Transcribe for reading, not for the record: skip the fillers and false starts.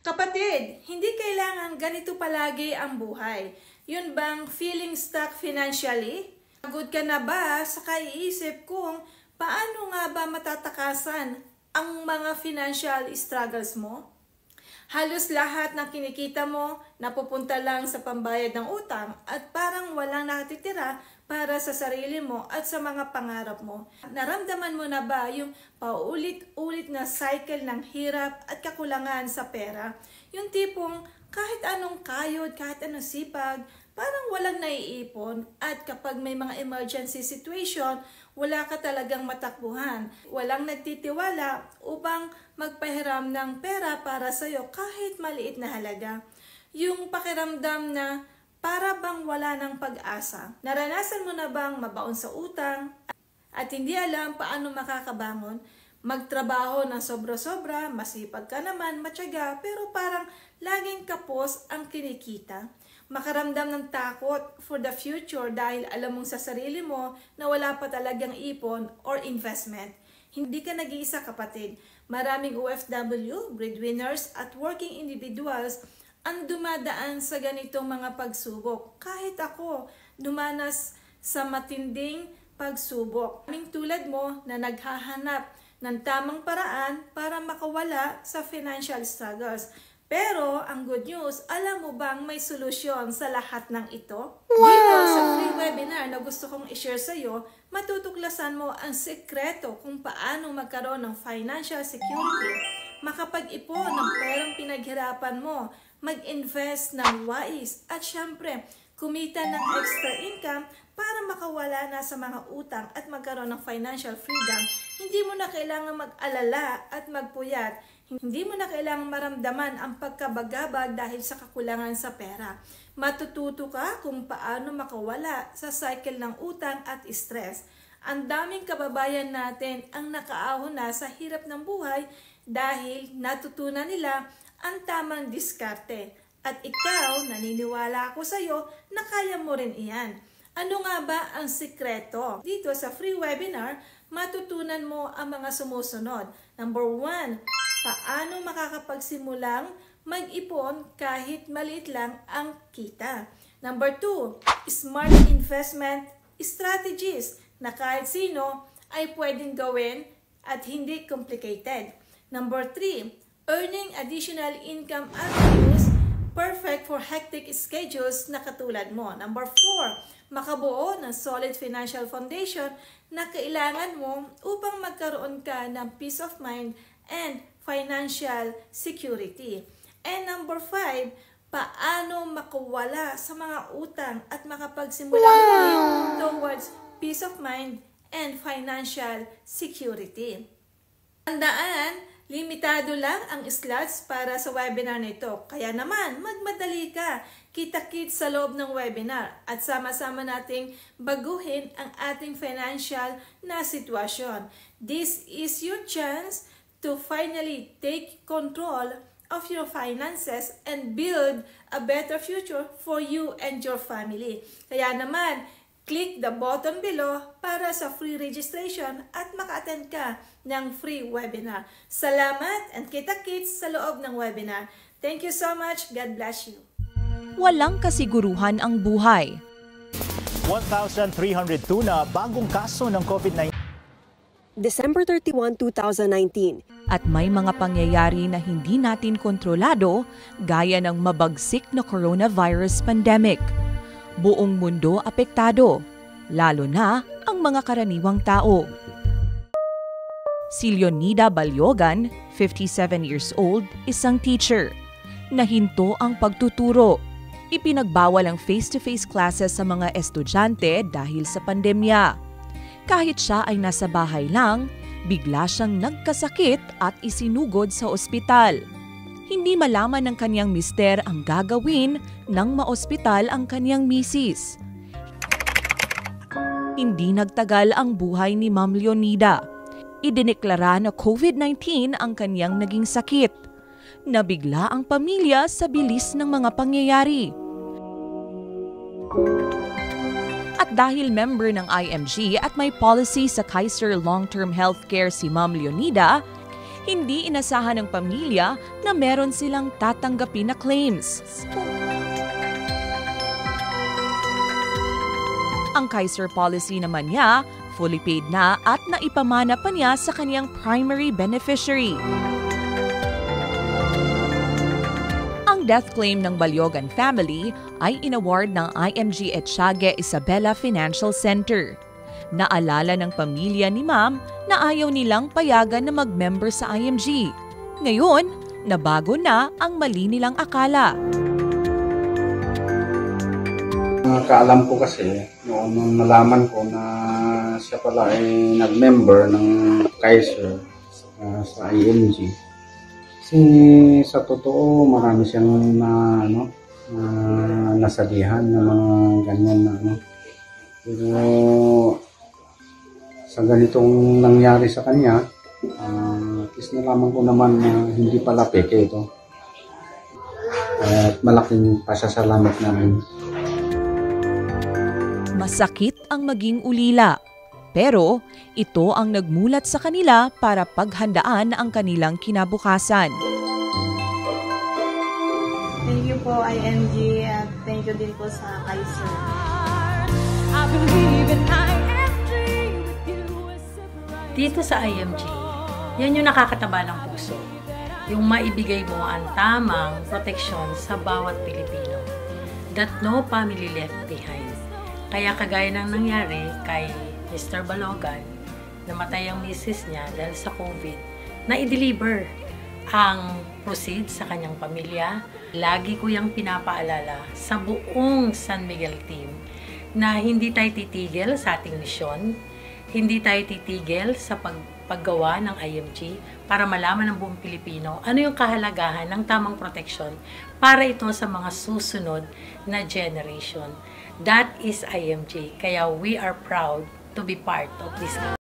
Kapatid, hindi kailangan ganito palagi ang buhay. Yun bang feeling stuck financially? Pagod ka na ba sa kaiisip kung paano nga ba matatakasan ang mga financial struggles mo? Halos lahat ng kinikita mo napupunta lang sa pambayad ng utang at parang walang natitira para sa sarili mo at sa mga pangarap mo. Naramdaman mo na ba yung paulit-ulit na cycle ng hirap at kakulangan sa pera? Yung tipong kahit anong kayod, kahit anong sipag, parang walang naiipon at kapag may mga emergency situation, wala ka talagang matakbuhan. Walang nagtitiwala upang magpahiram ng pera para sa'yo kahit maliit na halaga. Yung pakiramdam na para bang wala ng pag-asa. Naranasan mo na bang mabaon sa utang at hindi alam paano makakabangon? Magtrabaho ng sobra-sobra, masipag ka naman, matyaga, pero parang laging kapos ang kinikita. Makaramdam ng takot for the future dahil alam mong sa sarili mo na wala pa talagang ipon or investment. Hindi ka nag-iisa, kapatid. Maraming OFW, breadwinners at working individuals ang dumadaan sa ganitong mga pagsubok. Kahit ako, dumanas sa matinding pagsubok. Kaming tulad mo na naghahanap ng tamang paraan para makawala sa financial struggles. Pero, ang good news, alam mo bang may solusyon sa lahat ng ito? Wow! Dito sa free webinar na gusto kong i-share sa iyo, matutuklasan mo ang sekreto kung paano magkaroon ng financial security, makapag-ipon ng perang pinaghirapan mo, mag-invest ng wais, at syempre, kumita ng extra income para makawala na sa mga utang at magkaroon ng financial freedom. Hindi mo na kailangan mag-alala at magpuyat. Hindi mo na kailangang maramdaman ang pagkabagabag dahil sa kakulangan sa pera. Matututo ka kung paano makawala sa cycle ng utang at stress. Ang daming kababayan natin ang nakaahon na sa hirap ng buhay dahil natutunan nila ang tamang diskarte. At ikaw, naniniwala ako sa iyo na kaya mo rin iyan. Ano nga ba ang sikreto? Dito sa free webinar, matutunan mo ang mga sumusunod. Number 1, paano makakapagsimulang mag-ipon kahit maliit lang ang kita. Number 2, smart investment strategies na kahit sino ay pwedeng gawin at hindi complicated. Number 3, earning additional income avenues perfect for hectic schedules na katulad mo. Number 4, makabuo ng solid financial foundation na kailangan mo upang magkaroon ka ng peace of mind and financial security. And number 5, paano makawala sa mga utang at makapagsimula muli towards peace of mind and financial security. Tandaan, limitado lang ang slots para sa webinar nito. Kaya naman, magmadali ka. Kita-kits sa loob ng webinar at sama-sama nating baguhin ang ating financial na sitwasyon. This is your chance to finally take control of your finances and build a better future for you and your family. Kaya naman, click the button below para sa free registration at maka-attend ka ng free webinar. Salamat and kita-kits sa loob ng webinar. Thank you so much. God bless you. Walang kasiguruhan ang buhay. 1,302 na bagong kaso ng COVID-19. December 31, 2019. At may mga pangyayari na hindi natin kontrolado gaya ng mabagsik na coronavirus pandemic. Buong mundo apektado, lalo na ang mga karaniwang tao. Si Leonida Balyogan, 57 years old, isang teacher. Nahinto ang pagtuturo. Ipinagbawal ang face-to-face classes sa mga estudyante dahil sa pandemya. Kahit siya ay nasa bahay lang, bigla siyang nagkasakit at isinugod sa ospital. Hindi malaman ng kanyang mister ang gagawin nang maospital ang kanyang misis. Hindi nagtagal ang buhay ni Ma'am Leonida. Idineklara na COVID-19 ang kanyang naging sakit. Nabigla ang pamilya sa bilis ng mga pangyayari. At dahil member ng IMG at may policy sa Kaiser Long-Term Healthcare si Ma'am Leonida, hindi inasahan ng pamilya na meron silang tatanggapin na claims. Ang Kaiser policy naman niya, fully paid na at naipamana pa niya sa kaniyang primary beneficiary. Ang death claim ng Balyogan family ay inaward ng IMG Etxague Isabela Financial Center. Naalala ng pamilya ni Ma'am na ayaw nilang payagan na mag-member sa IMG. Ngayon, nabago na ang mali nilang akala. Nakaalam ko kasi, nung nalaman ko na siya pala ay nag-member ng Kaiser sa IMG. Kasi sa totoo, marami siyang nasalihan ng mga ganyan na Pero sa ganitong nangyari sa kanya, at least nalaman ko naman na hindi pala peke ito. At malaking pasasalamat namin. Masakit ang maging ulila, pero ito ang nagmulat sa kanila para paghandaan ang kanilang kinabukasan. Thank you po IMG at thank you din po sa Kaiser. Dito sa IMG, yan yung nakakataba ng puso. Yung maibigay mo ang tamang proteksyon sa bawat Pilipino. That no family left behind. Kaya kagaya ng nangyari kay Mr. Balyogan, namatay ang misis niya dahil sa COVID, na i-deliver ang proceeds sa kanyang pamilya. Lagi ko yung pinapaalala sa buong San Miguel team na hindi tayo titigil sa ating misyon, hindi tayo titigil sa paggawa ng IMG para malaman ng buong Pilipino ano yung kahalagahan ng tamang proteksyon para ito sa mga susunod na generation. That is IMG. Kaya we are proud to be part of this.